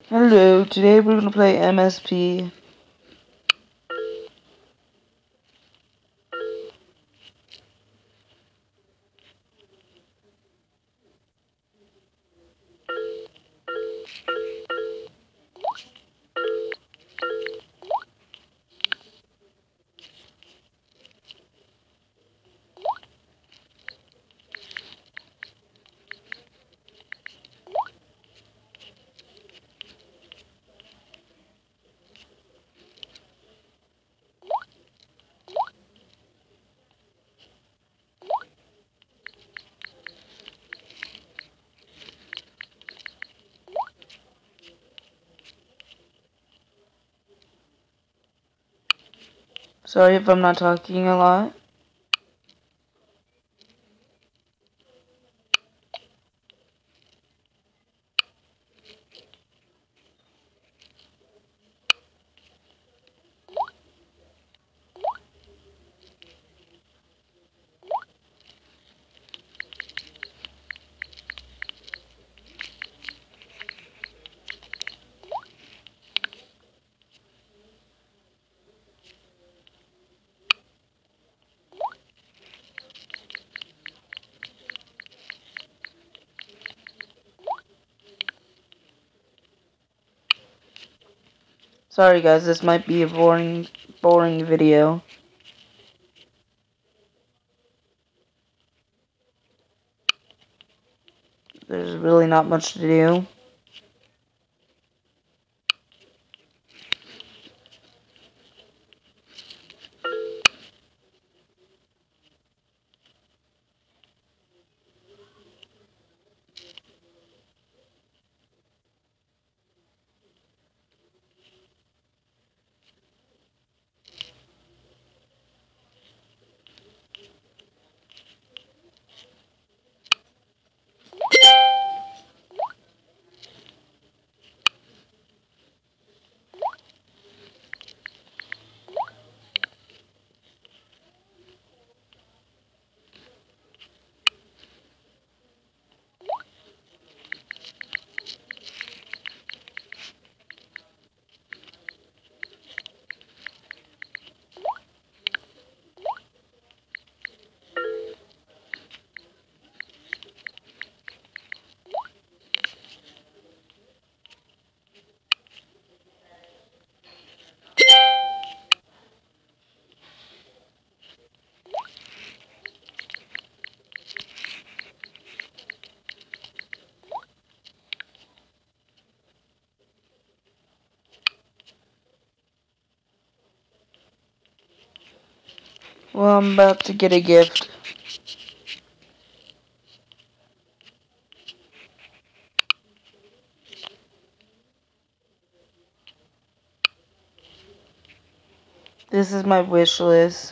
Hello, today we're gonna play MSP. Sorry if I'm not talking a lot. Sorry guys, this might be a boring video. There's really not much to do. Well, I'm about to get a gift. This is my wish list.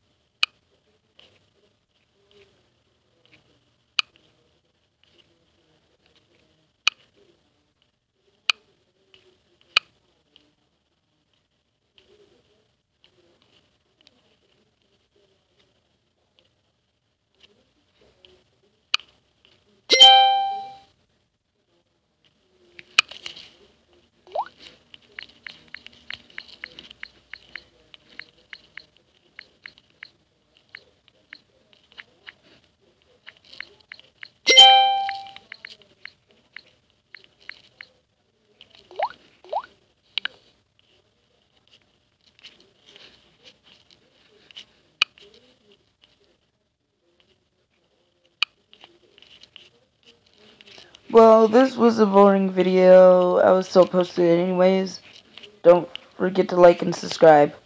Well, this was a boring video. I will still post it anyways. Don't forget to like and subscribe.